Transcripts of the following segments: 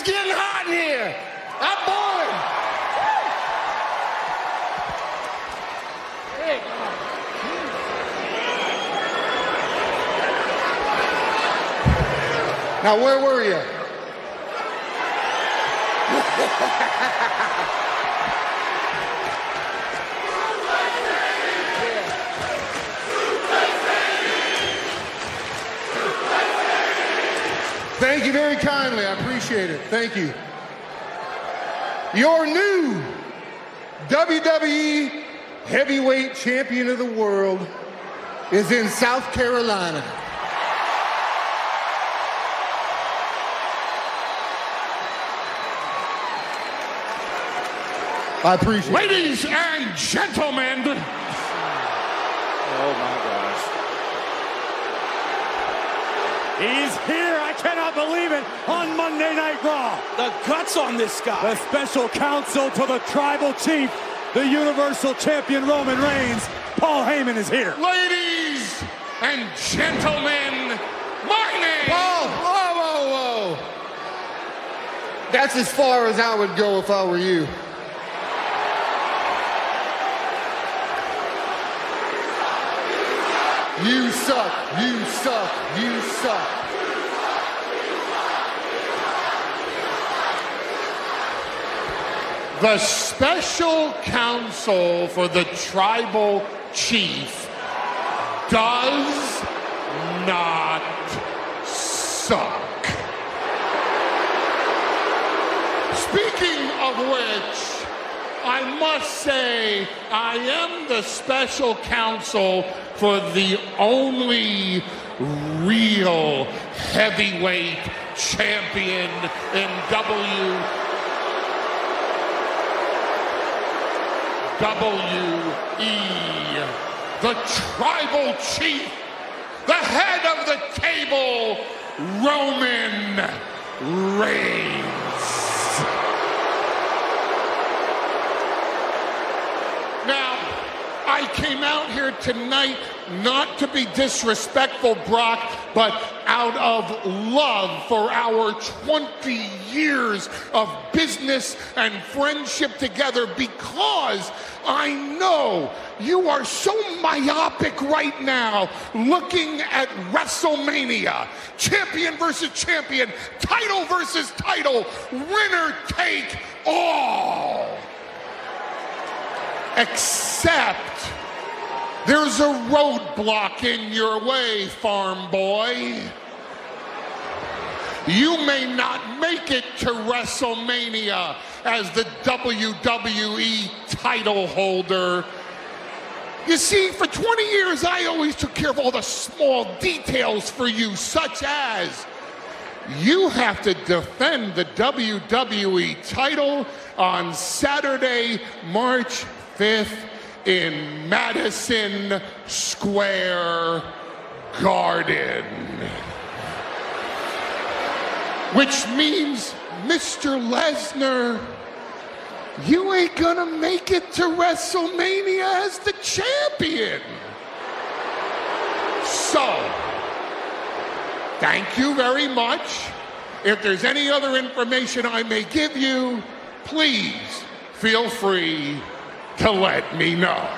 getting hot in here. I'm boiling. Hey. Now, where were you? Thank you very kindly. I appreciate it. Thank you. Your new WWE Heavyweight Champion of the World is in South Carolina. I appreciate it. Ladies and gentlemen. Oh my gosh. He's here, I cannot believe it, on Monday Night Raw. The guts on this guy. The special counsel to the tribal chief, the Universal Champion Roman Reigns, Paul Heyman is here. Ladies and gentlemen, my name. Paul, whoa. That's as far as I would go if I were you. You suck, you suck, you suck. The special counsel for the tribal chief does not suck. Speaking of which, I must say I am the special counsel for the only real heavyweight champion in WWE. The tribal chief, the head of the table, Roman Reigns. Now, I came out here tonight not to be disrespectful, Brock, but out of love for our 20 years of business and friendship together, because I know you are so myopic right now looking at WrestleMania. Champion versus champion, title versus title, winner take all. Except there's a roadblock in your way, farm boy. You may not make it to WrestleMania as the WWE title holder. You see, for 20 years, I always took care of all the small details for you, such as you have to defend the WWE title on Saturday, March 5th in Madison Square Garden. Which means, Mr. Lesnar, you ain't gonna make it to WrestleMania as the champion. So, thank you very much. If there's any other information I may give you, please feel free to let me know.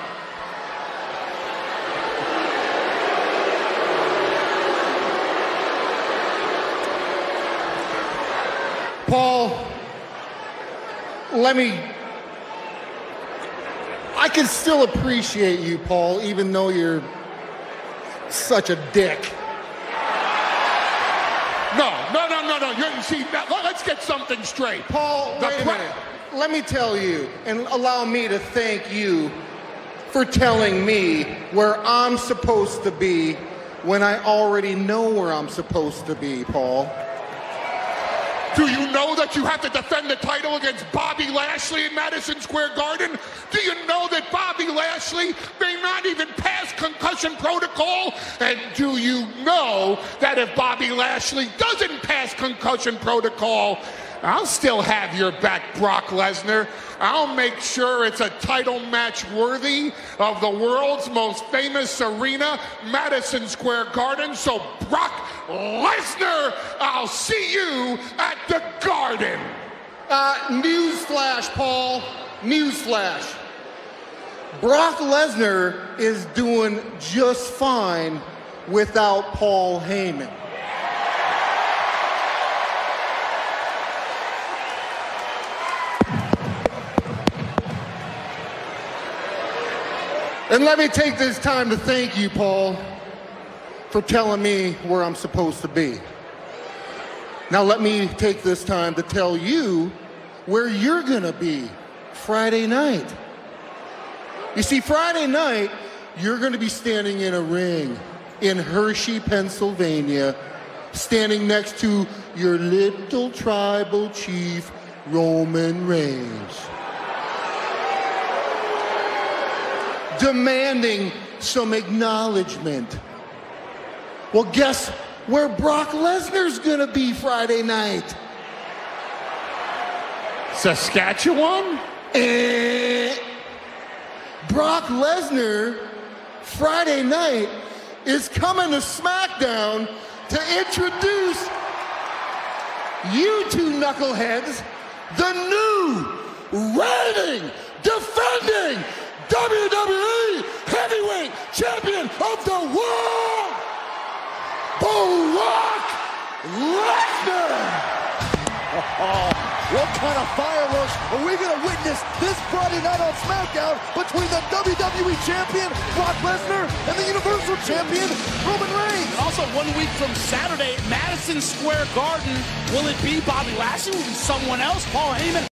Paul, I can still appreciate you, Paul, even though you're such a dick. No. You see, let's get something straight. Paul, wait a minute. Let me tell you, and allow me to thank you for telling me where I'm supposed to be when I already know where I'm supposed to be, Paul. Do you know that you have to defend the title against Bobby Lashley in Madison Square Garden? Do you know that Bobby Lashley may not even pass concussion protocol? And do you know that if Bobby Lashley doesn't pass concussion protocol, I'll still have your back, Brock Lesnar. I'll make sure it's a title match worthy of the world's most famous arena, Madison Square Garden. So, Brock Lesnar, I'll see you at the Garden. Newsflash, Paul. Newsflash. Brock Lesnar is doing just fine without Paul Heyman. And let me take this time to thank you, Paul, for telling me where I'm supposed to be. Now let me take this time to tell you where you're gonna be Friday night. You see, Friday night, you're gonna be standing in a ring in Hershey, Pennsylvania, standing next to your little tribal chief, Roman Reigns, demanding some acknowledgement. Well, guess where Brock Lesnar's gonna be Friday night? Saskatchewan? Brock Lesnar, Friday night, is coming to SmackDown to introduce you two knuckleheads, the new, reigning, defending WWE Heavyweight Champion of the World, Brock Lesnar! What kind of fireworks are we going to witness this Friday night on SmackDown between the WWE Champion, Brock Lesnar, and the Universal Champion, Roman Reigns? Also, 1 week from Saturday, Madison Square Garden. Will it be Bobby Lashley? Will it be someone else? Paul Heyman?